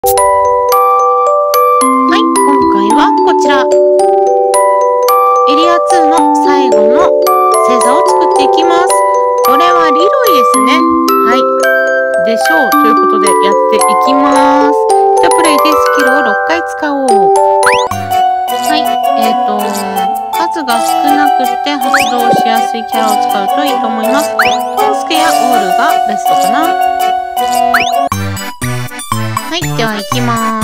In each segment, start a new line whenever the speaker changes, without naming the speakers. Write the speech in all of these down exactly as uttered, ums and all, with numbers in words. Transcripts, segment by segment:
はい、今回はこちら。エリアツーの最後の星座を作っていきます。これはリロイですね。はい。でしょう。ということでやっていきます。一プレイでスキルをろっかい使おう。はい。えっと、数が少なくて発動しやすいキャラを使うといいと思います。トンスケやオールがベストかな。はい。では行きます。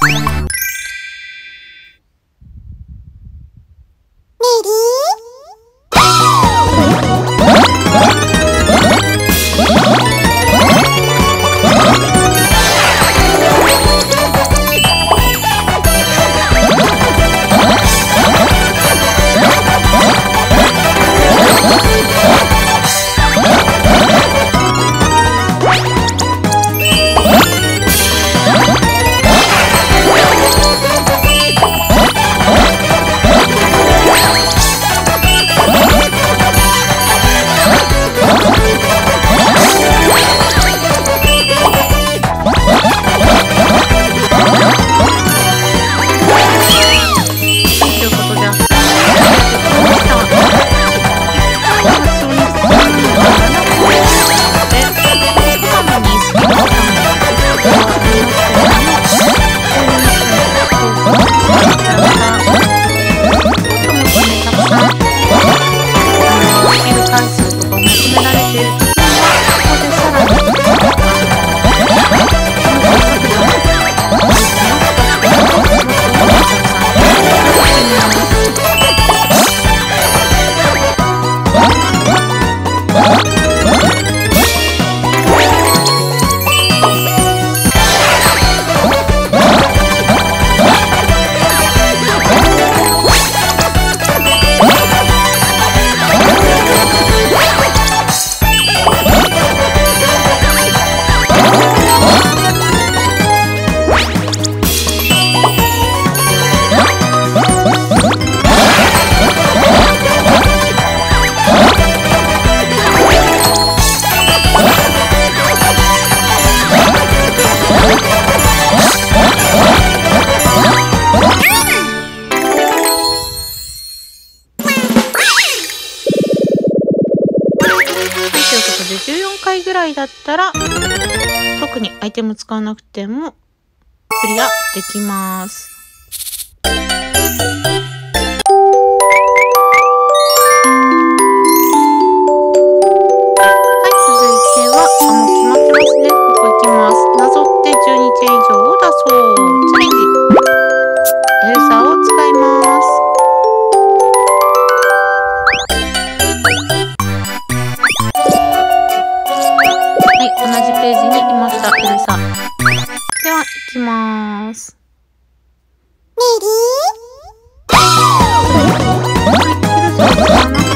じゅうよんかいぐらいだったら特にアイテム使わなくてもクリアできます。はい、続いてはあ、もう決まってますね。ここ行きます。なぞってじゅうにてん以上を出そう。チャレンジ。エルサを使います。同じページにいました、エルサ。では、行きまーす。メリー？エルサを使わなくても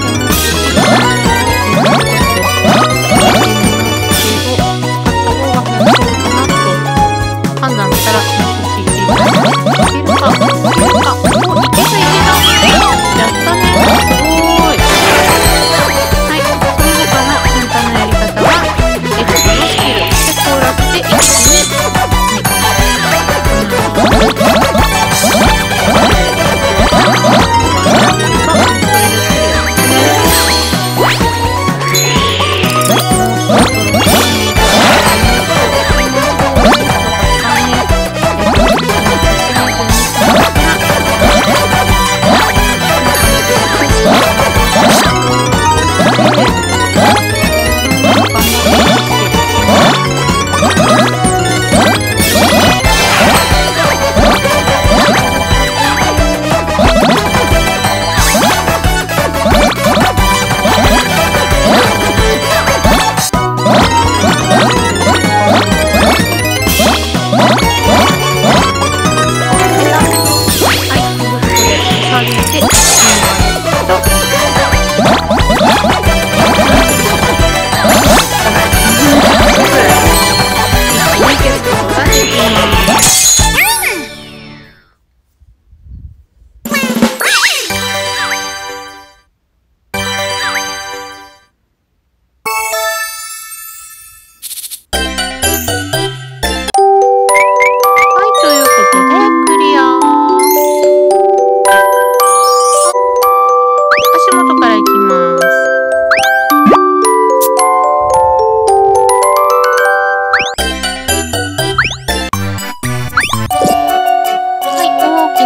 判断したら、こっち行っていきます。いけるか？いけるか？お、いけたいけた！やったね！すごーい！はい、その他の簡単なやり方は、F のスキルでこうやって一気に、はい、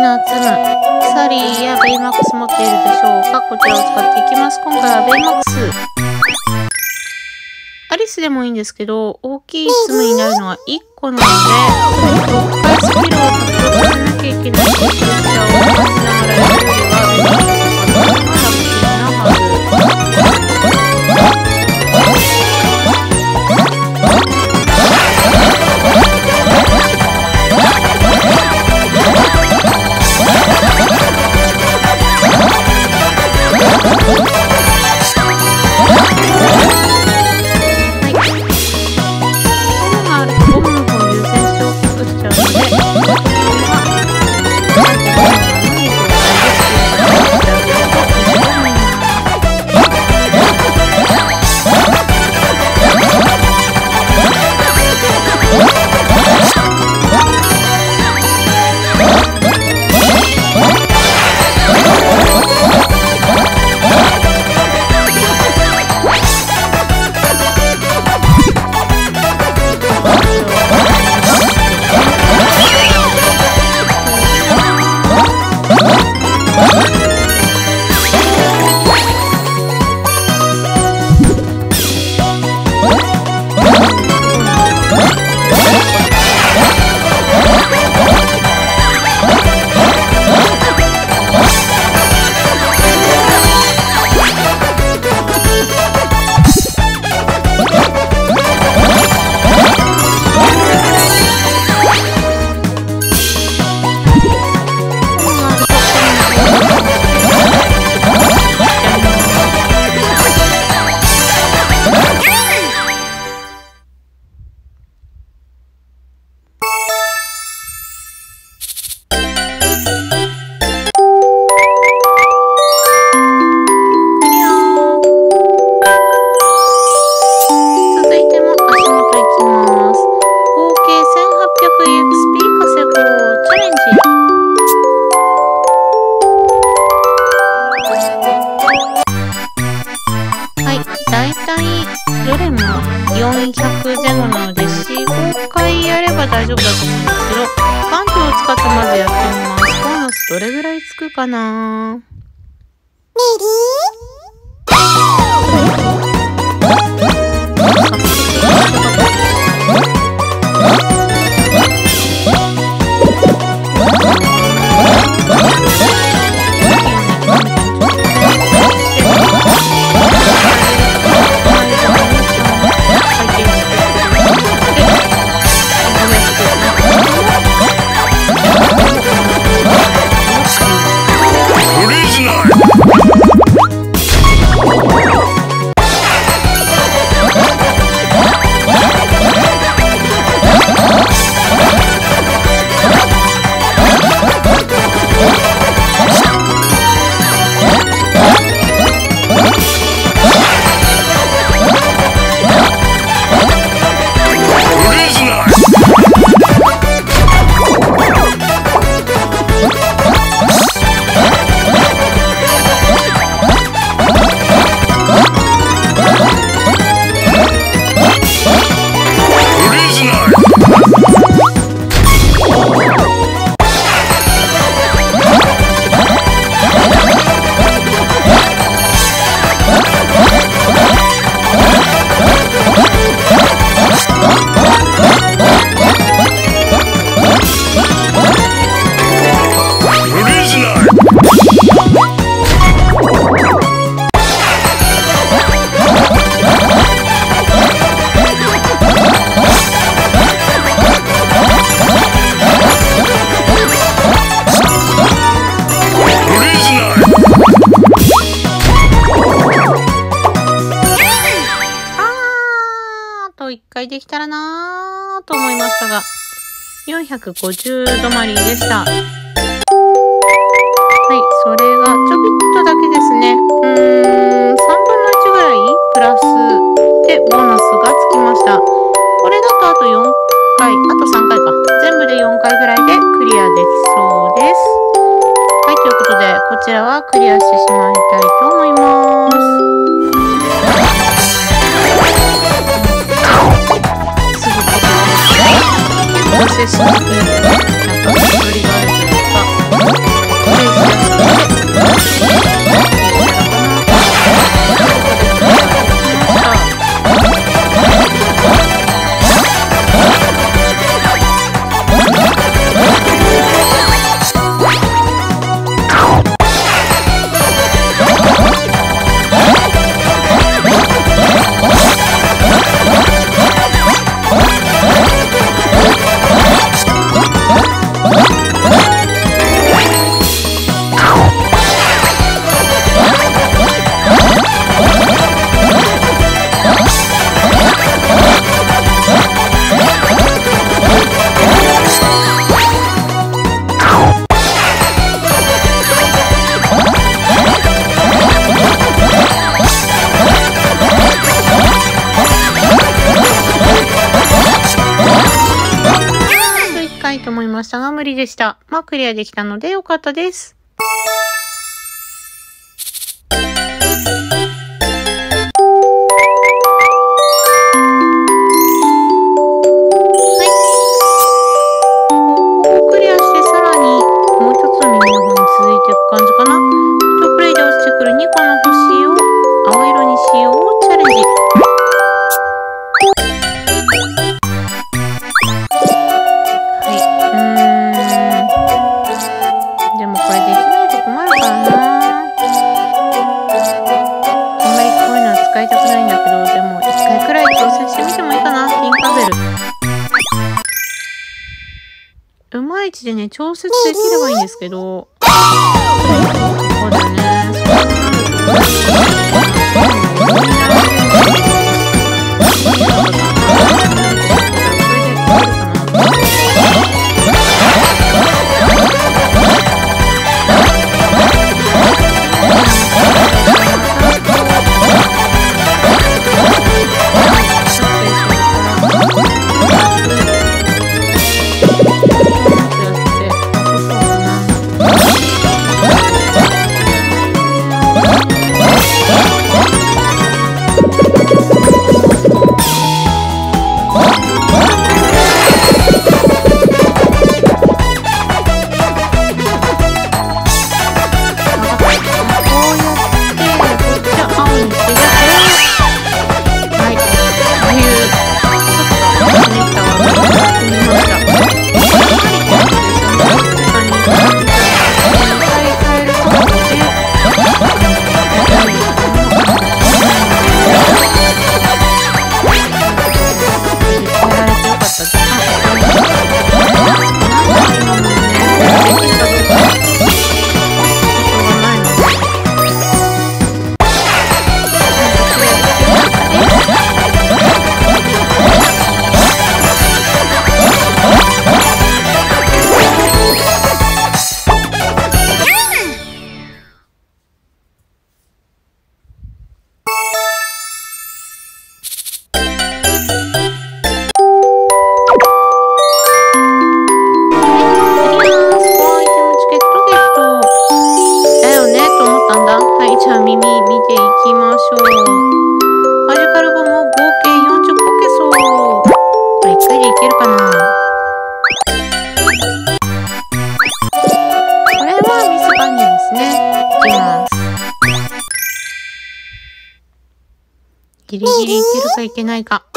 ナー積む。サリーやベイマックス持っているでしょうか。こちらを使っていきます。今回はベイマックス。アリスでもいいんですけど、大きい積むになるのはいっこなので、ろっかいスキルを獲得させなきゃいけないプレッシャーを感じながらやるよりは、ベイマックスの方が楽ちんなはず。大丈夫だと思うんですけど、環境を使ってまずやってみます。ボーナスどれぐらいつくかな？メリいっかいできたらなーと思いましたが、よんひゃくごじゅう止まりでした。はい、それがちょびっとだけですね。うーん、さんぶんのいちぐらいプラスでボーナスがつきました。これだとあとよんかい、あとさんかいか。全部でよんかいぐらいでクリアできそうです。はい、ということで、こちらはクリアしてしまいたいと思います。すぐここで、調整しなくて、なんか、取りがあるというか、 たいと思いましたが無理でした。まあクリアできたのでよかったです。うまいちでね、調節できればいいんですけど。そうだよね。ギリギリいけるかいけないか。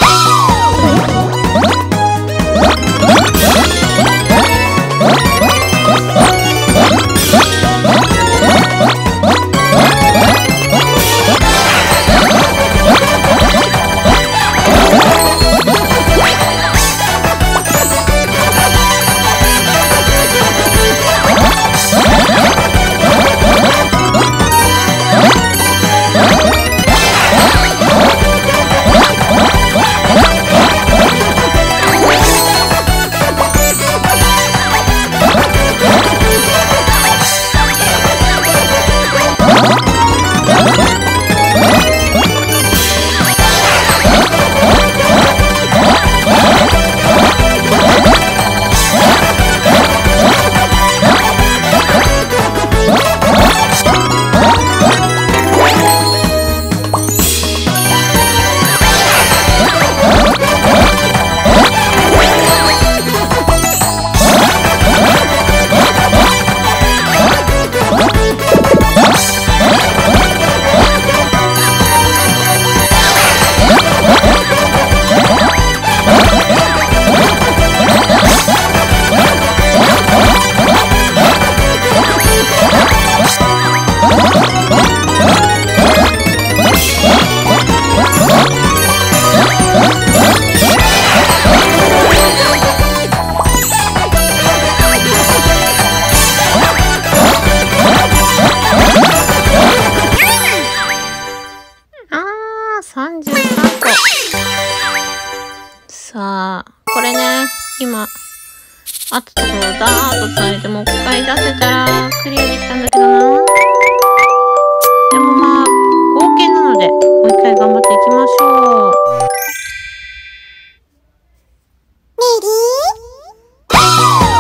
さんじゅうさんこ。さあ、これね、今、あったところをダーッとつないでもう一回出せたらクリアできたんだけどな。でもまあ、合計なので、もう一回頑張っていきましょう。レディー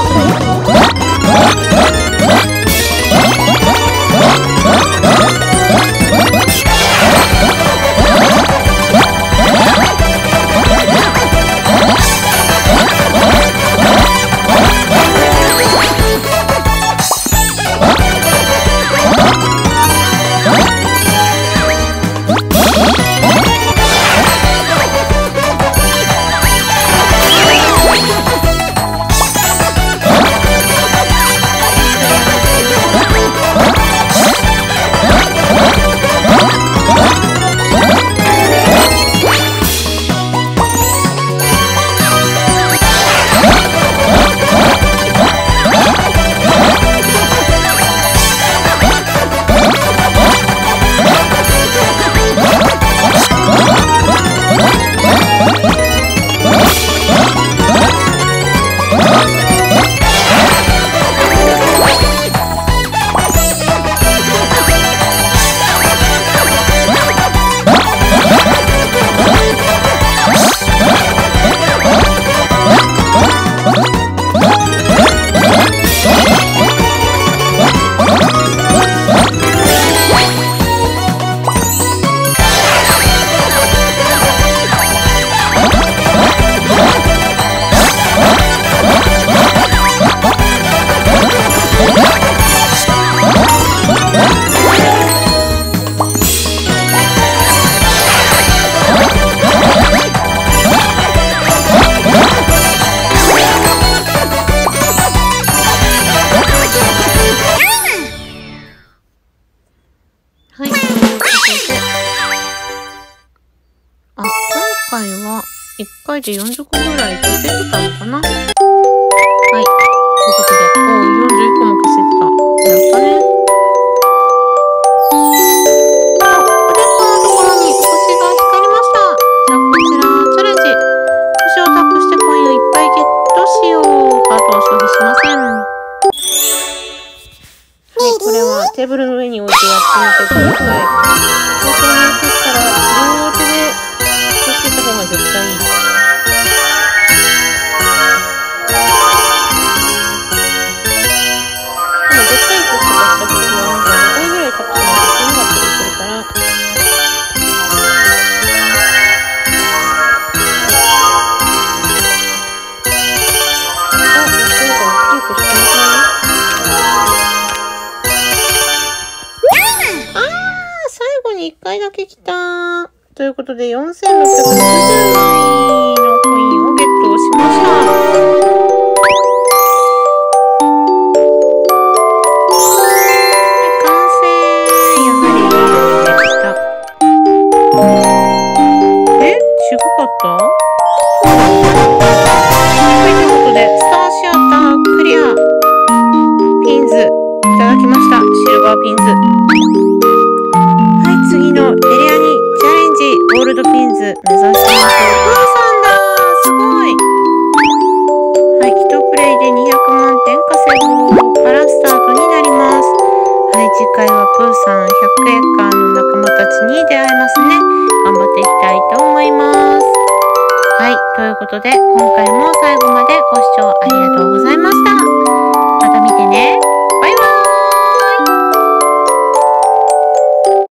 いっかいでよんじゅっこぐらい消せてたのかな。はい。ということで、おー、よんじゅういっこも消せてた。やったね。あ、おでこのところに星が光りました。じゃあ、こちら、チャレンジ。星をタップしてコインをいっぱいゲットしよう。ハートを消費しません。はい、これはテーブルの上に置いてやってみてください。最初に消したら、両手で消してた方が絶対いい。でも、でっかい星とかした時は、なんかにかいぐらいタップしないと消えなかったりするから、あ、なんか大きい星来ません？いっかいだけ来た。ということで、よんせんろっぴゃくろくじゅうまいのコインをゲットしました。完成。やはりでした。え？違かった？はい、ということで、スターシアタークリア。ピンズいただきました。シルバーピンズ。次のエリアにチャレンジ。ゴールドピンズ目指してます。プーさんだ。すごい。はい、一プレイでにひゃくまんてん稼ぐからスタートになります。はい、次回はプーさんひゃくエーカーの仲間たちに出会えますね。頑張っていきたいと思います。はい、ということで今回も最後までご視聴ありがとうございました。